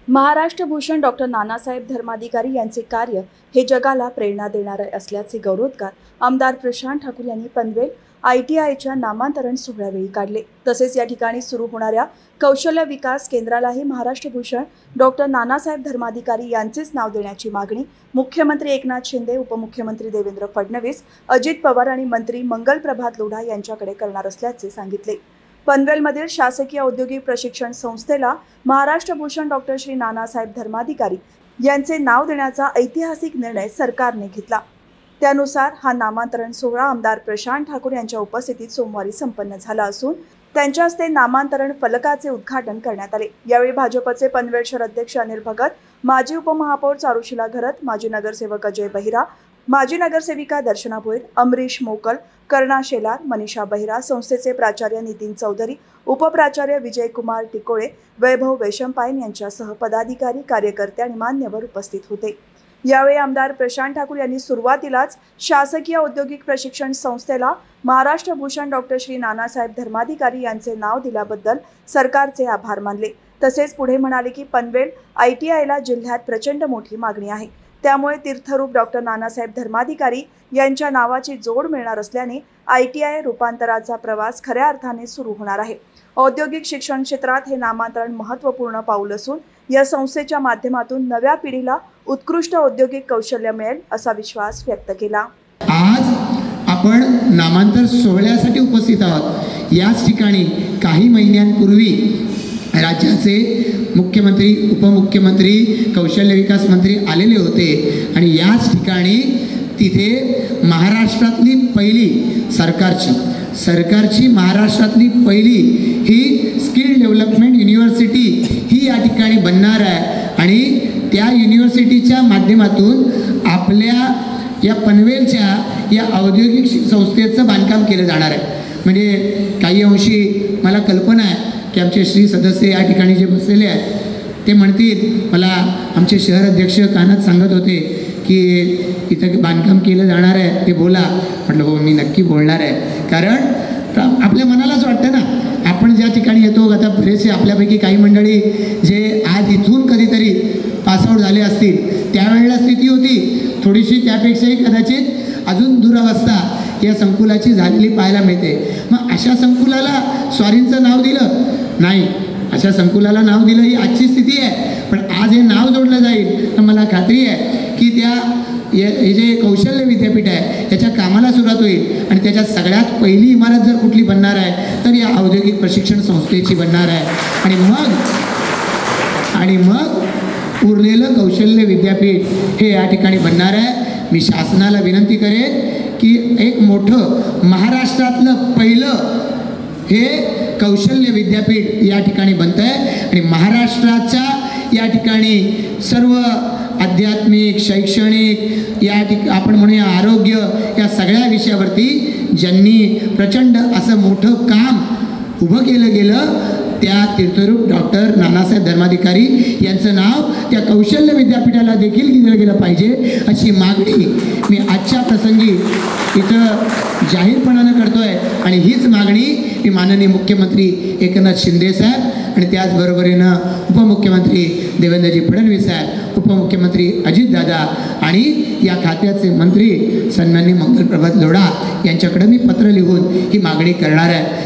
Maharashtra Bhushan doctor Nanasaheb Dharmadhikari यांचे कार्य हे जगाला प्रेरणा देणारे असल्याचे गौरवोद्गार आमदार प्रशांत ठाकूर यांनी पनवेल ITIच्या नामांतरण सोहळ्यावेळी काढले। तसेच या ठिकाणी सुरू होणाऱ्या कौशल्य विकास केंद्रालाही महाराष्ट्र भूषण डॉक्टर नानासाहेब धर्माधिकारी यांचेच नाव देण्याची मागणी मुख्यमंत्री एकनाथ शिंदे, उपमुख्यमंत्री देवेंद्र फडणवीस, अजित पवार आणि मंत्री मंगल प्रभात लोढा यांच्याकडे करणार असल्याचे सांगितले। पनवेलमधील शासकीय औद्योगिक प्रशिक्षण संस्थेला महाराष्ट्र भूषण डॉक्टर श्री नानासाहेब धर्माधिकारी यांचे नाव देण्याचा ऐतिहासिक निर्णय सरकारने घेतला। त्यानुसार हा नामांतरण सोहळा आमदार प्रशांत ठाकूर यांच्या उपस्थितीत सोमवारी संपन्न झाला असून त्यांच्या हस्ते नामांतरण फलकाचे उद्घाटन करण्यात आले। यावेळी भाजपचे पनवेल शहर अध्यक्ष अनिल भगत, माजी उपमहापौर चारुशीला घरत, माजी नगरसेवक अजय बहिरा, माजी नगरसेविका दर्शना भोईर, अमरीश मोकल, कर्णा शेलार, मनीषा बहिरा, संस्थेचे प्राचार्य नितीन चौधरी, उपप्राचार्य विजय कुमार टिकोळे, वैभव वेशंपायन यांच्यासह पदाधिकारी, कार्यकर्ते आणि मान्यवर उपस्थित होते। यावेळी आमदार प्रशांत ठाकूर यांनी सुरुवातीलाच शासकीय औद्योगिक प्रशिक्षण संस्थेला महाराष्ट्र भूषण डॉक्टर श्री नानासाहेब धर्माधिकारी यांचे नाव दिल्याबद्दल सरकारचे आभार मानले। तसेच पुढे म्हणाले की पनवेल ITIला जिल्ह्यात प्रचंड मोठी मागणी आहे, त्यामुळे तीर्थरूप डॉक्टर नानासाहेब धर्माधिकारी यांच्या नावाची जोड मिळणार असल्याने ITI रूपांतराचा प्रवास खऱ्या अर्थाने सुरू होणार आहे। औद्योगिक शिक्षण क्षेत्रात हे नामांतरण महत्त्वपूर्ण पाऊल असून या संस्थेच्या माध्यमातून नव्या पिढीला उत्कृष्ट औद्योगिक कौशल्य मिळेल असा विश्वास व्यक्त केला। आज आपण नामांतर सोहळ्यासाठी उपस्थित आहोत। याच ठिकाणी काही महिन्यांपूर्वी राज्याचे मुख्यमंत्री, उपमुख्यमंत्री, कौशल्य विकास मंत्री आलेले होते आणि याच ठिकाणी तिथे महाराष्ट्रातली पहिली सरकारची महाराष्ट्रातली पहिली ही स्किल डेव्हलपमेंट युनिव्हर्सिटी ही या ठिकाणी बनणार आहे आणि त्या युनिव्हर्सिटीच्या माध्यमातून आपल्या या पनवेलच्या या औद्योगिक संस्थेचं बांधकाम केलं जाणार आहे। म्हणजे काही अंशी मला कल्पना आहे की आमचे श्री सदस्य या ठिकाणी जे बसलेले आहेत ते म्हणतील, मला आमचे शहर अध्यक्ष कानात सांगत होते की इथं बांधकाम केलं जाणार आहे, ते बोला। म्हटलं हो, मी नक्की बोलणार आहे, कारण आपल्या मनालाच वाटतं ना, आपण ज्या ठिकाणी येतो, आता बरेचसे आपल्यापैकी काही मंडळी जे आज इथून कधीतरी पासआउट झाले असतील, त्यावेळेला स्थिती होती थोडीशी त्यापेक्षाही कदाचित अजून दुरावस्था या संकुलाची झालेली पाहायला मिळते। मग अशा संकुलाला स्वारींचं नाव दिलं नाही, अशा संकुलाला नाव दिलं ही आजची स्थिती आहे, पण आज हे नाव जोडलं जाईल तर मला खात्री आहे की हे जे कौशल्य विद्यापीठ आहे त्याच्या कामाला सुरुवात होईल आणि त्याच्यात सगळ्यात पहिली इमारत जर कुठली बनणार आहे तर या औद्योगिक प्रशिक्षण संस्थेची बनणार आहे आणि मग उरलेलं कौशल्य विद्यापीठ हे या ठिकाणी बनणार आहे। मी शासनाला विनंती करेन की एक मोठं महाराष्ट्रातलं पहिलं हे कौशल्य विद्यापीठ या ठिकाणी बनतं आहे आणि महाराष्ट्राच्या या ठिकाणी सर्व आध्यात्मिक, शैक्षणिक, आपण म्हणूया आरोग्य, या सगळ्या विषयावरती ज्यांनी प्रचंड असं मोठं काम उभं केलं गेलं त्या तीर्थरूप डॉक्टर नानासाहेब धर्माधिकारी यांचं नाव त्या कौशल्य विद्यापीठाला देखील दिलं गेलं पाहिजे अशी मागणी मी आजच्या प्रसंगी इथं जाहीरपणानं करतोय आणि हीच मागणी मी माननीय मुख्यमंत्री एकनाथ शिंदे साहेब आणि त्याचबरोबरीनं उपमुख्यमंत्री देवेंद्रजी फडणवीस साहेब, उपमुख्यमंत्री अजितदादा आणि या खात्याचे मंत्री सन्माननीय मंगल प्रभात लोढा यांच्याकडे मी पत्र लिहून ही मागणी करणार आहे।